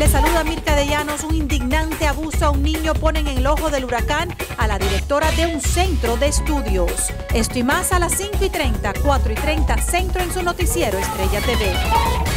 Le saluda Mirka de Llanos. Un indignante abuso a un niño ponen en el ojo del huracán a la directora de un centro de estudios. Esto y más a las 5:30, 4:30 Centro en su noticiero Estrella TV.